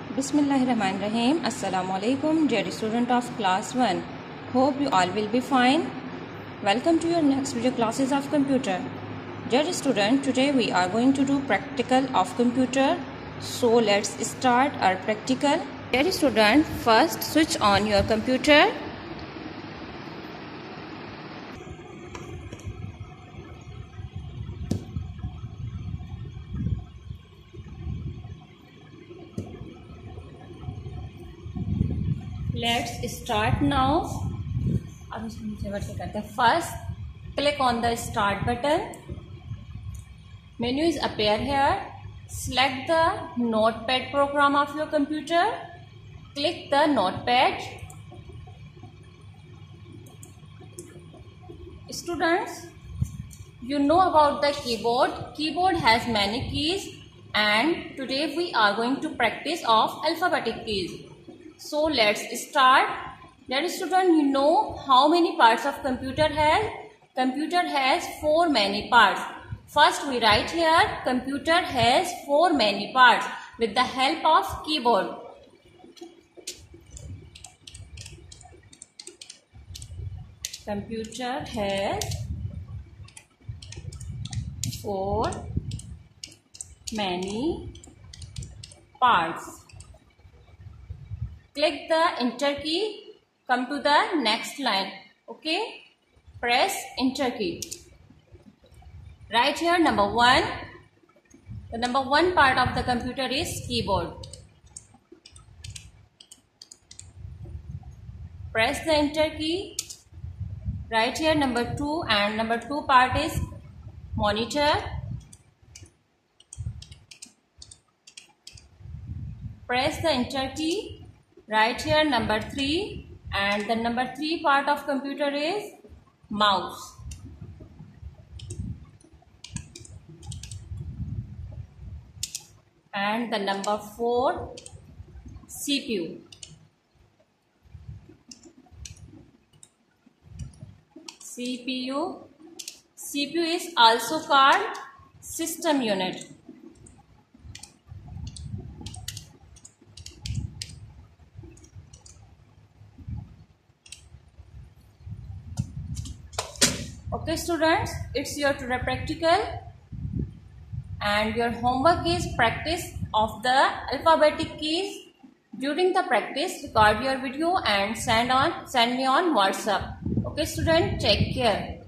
Bismillahirrahmanirrahim. Assalamu alaikum, dear student of class 1. Hope you all will be fine. Welcome to your next video classes of computer. Dear student, today we are going to do practical of computer. So let's start our practical. Dear student, first switch on your computer. Let's start now. अब इसको नीचे बढ़ के करते हैं. First, click on the start button. Menu is appear here. Select the notepad program of your computer. Click the notepad. Students, you know about the keyboard. Keyboard has many keys, and today we are going to practice of alphabetic keys. So let's start. Dear student, you know how many parts of computer has? Computer has 4 many parts. First we write here, computer has 4 many parts with the help of keyboard. Computer has 4 many parts. Click the enter key, come to the next line. Okay, press enter key. Right here number 1. The number 1 part of the computer is keyboard. Press the enter key. Right here number 2, and number 2 part is monitor. Press the enter key. Right here number 3, and the number 3 part of computer is mouse. And the number 4, CPU. CPU is also called system unit. Okay students, it's your today practical, and your homework is practice of the alphabetic keys. During the practice, record your video and send me on WhatsApp. Okay student, take care.